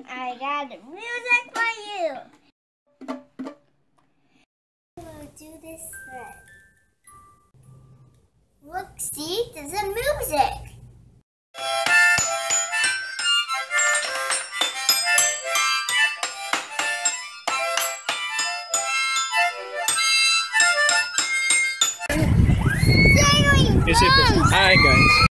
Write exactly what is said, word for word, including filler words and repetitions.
I got the music for you. We'll do this thread. Look, see, there's a music. Hi guys.